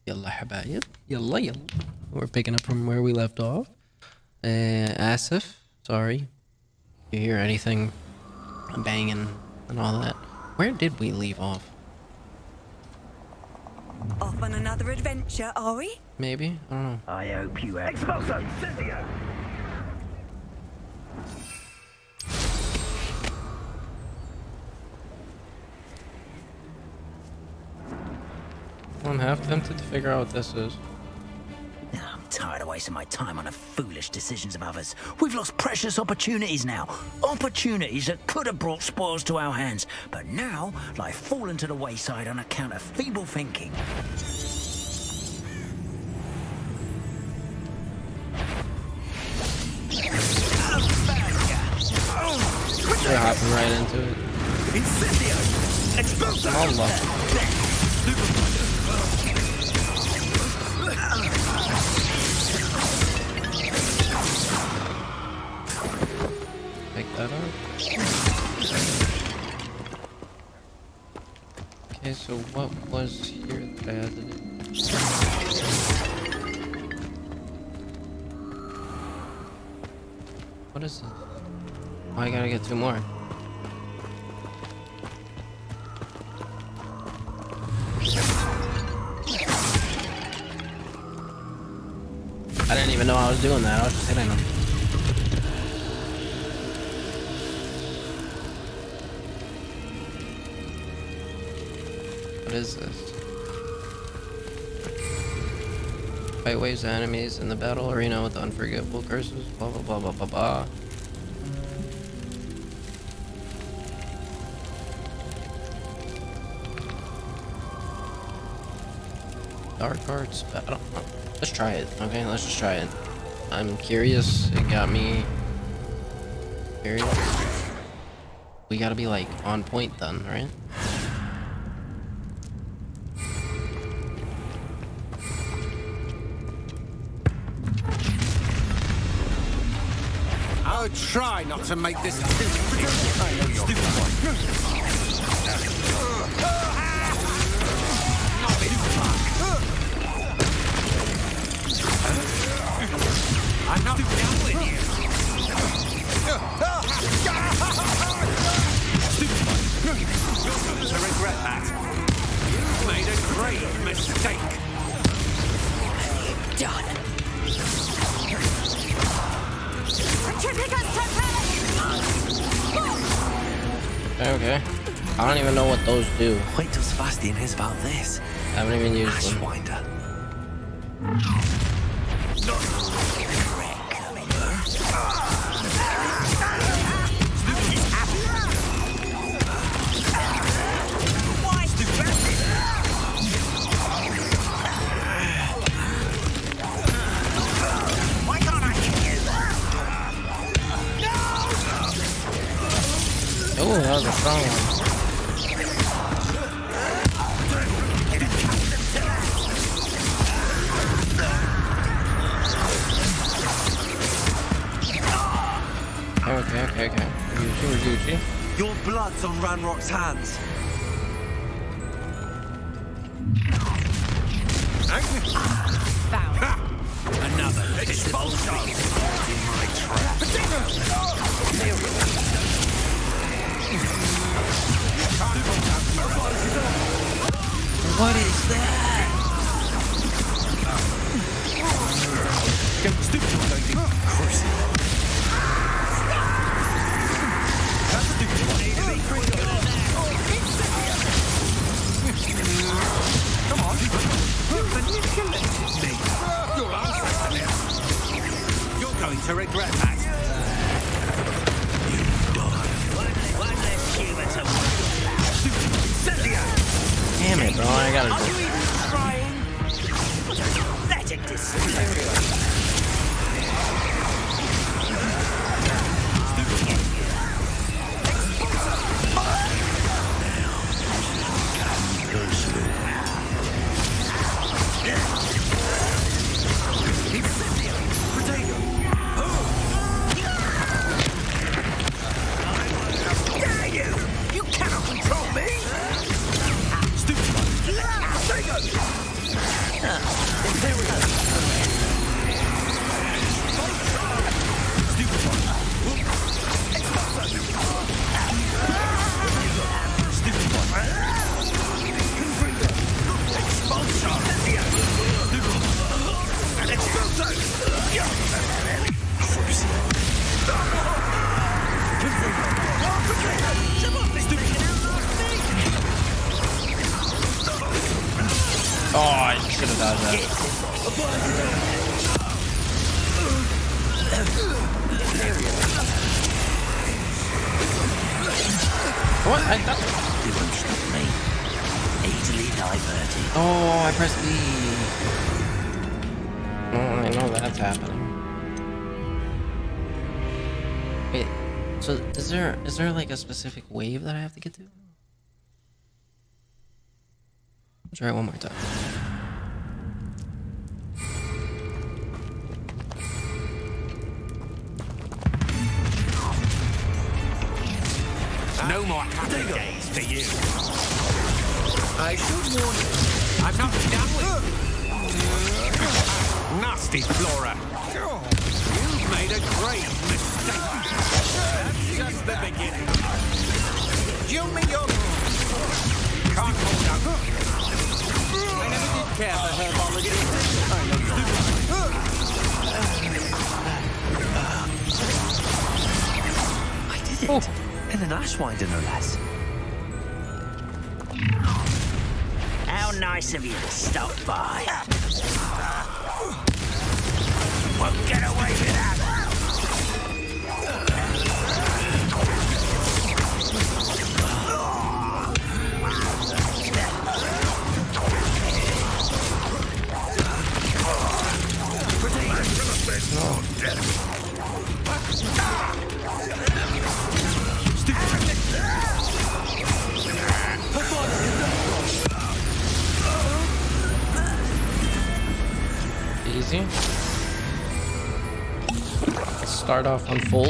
Yalla habayib. Yalla yalla. We're picking up from where we left off. Asif, sorry. You hear anything banging and all that? Where did we leave off? Off on another adventure, are we? Maybe? I don't know. I hope you have. Expulso! Incendio! I'm half tempted to figure out what this is. I'm tired of wasting my time on the foolish decisions of others. We've lost precious opportunities now. Opportunities that could have brought spoils to our hands, but now lie fallen to the wayside on account of feeble thinking. We're hopping right into it. Incendio! Expulso! Wallah. Pick that up. Okay, so what was here that I had to do? What is this? Oh, I gotta get 2 more. I didn't even know I was doing that. I was just hitting them. What is this? Fight waves of enemies in the battle arena with unforgivable curses. Blah blah blah blah blah blah. Dark arts. I don't know. Let's try it. Okay, let's just try it. I'm curious. It got me curious. We gotta be like on point then, right? I'll try not to make this too stupid. I'm not done with you. You're going to regret that. You've made a great mistake. Done. Okay. I don't even know what those do. Wait till Sebastian hears about this. I haven't even used them. Ashwinder. Oh, that was a strong one. Okay. Gucci. Your blood's on Ranrock's hands. Found. Another expulsion in my trap. What is that? Don't stupid lady. Cruising. That's stupid. Come on. You've manipulated me. You're answering to this. You're going to regret that. You die. One less human to Stupid. Incendio. Damn it, bro. I gotta Are do. you even trying? Pathetic display. You cannot control me! Stupid. I should have dodged that. What? I thought... You won't stop me. Easily diverted. Oh, I pressed B. Oh, I know that's happening. Wait, so is there like a specific wave that I have to get to? Let's try it one more time. No more happy days for you. I should warn you, I'm not done with you. Nasty Flora. You've made a great mistake. That's just the beginning. You mean your... Can't hold up. I never did care for herbology. I know you. I did it. In an ashwinder, no less. How nice of you to stop by. Won't get away with that. Easy. Let's start off on full.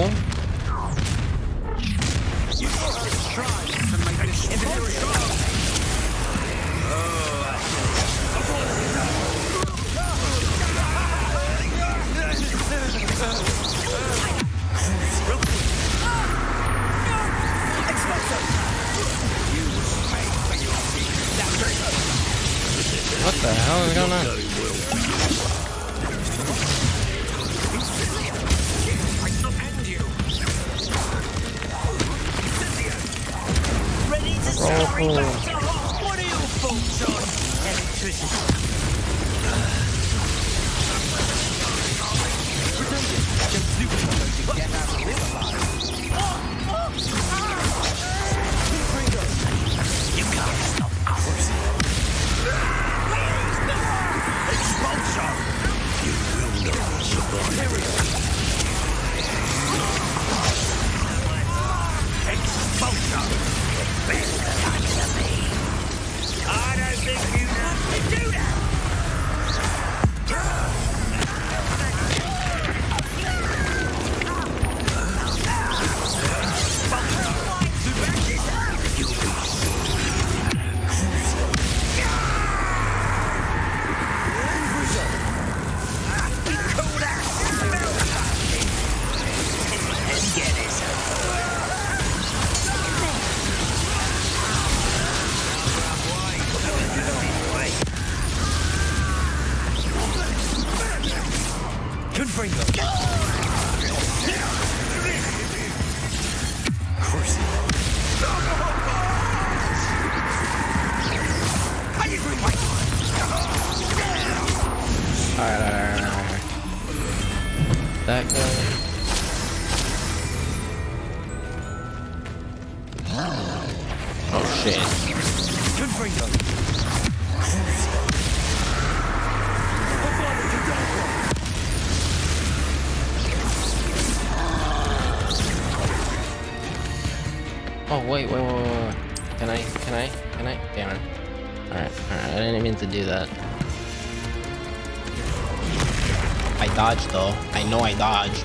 What the hell is going on? What are your thoughts on electricity? You can't stop us. Expulsion! You will not survive. Expulsion! I don't think you have to do that! That guy. Oh shit. Oh wait. Can I? Damn it. Alright, I didn't mean to do that. I dodged though. I know I dodged.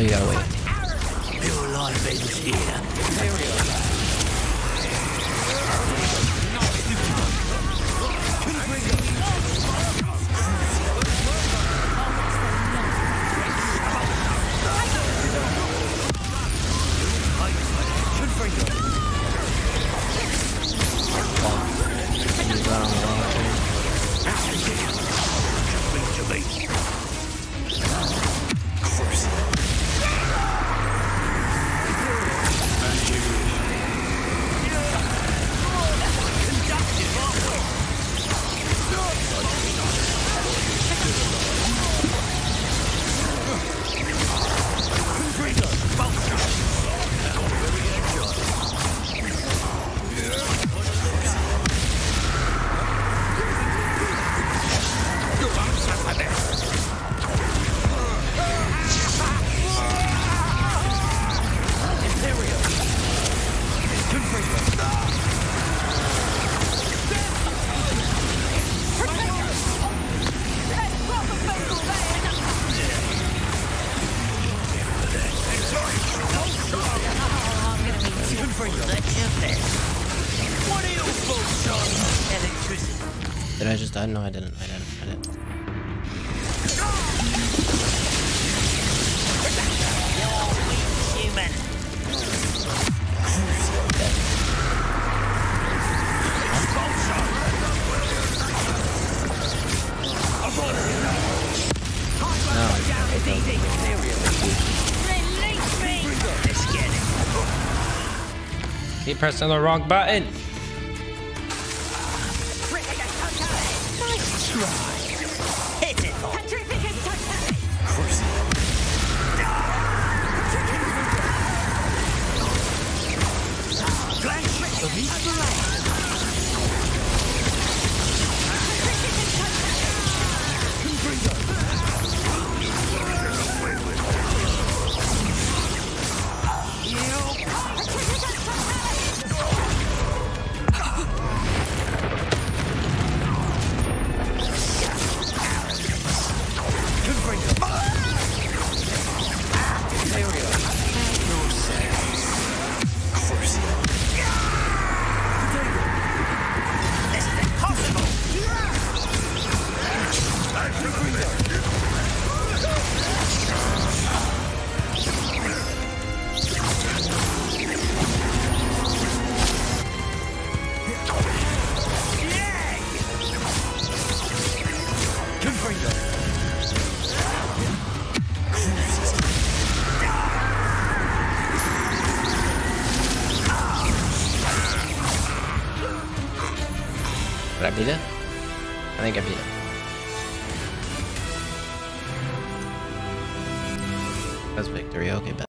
you gotta wait. Your life ends here. Did I just die? No, I didn't. I didn't. Human. Keep pressing the wrong button. Nice try. Hit it. Did I beat it? I think I beat it. That's victory. Okay, bet.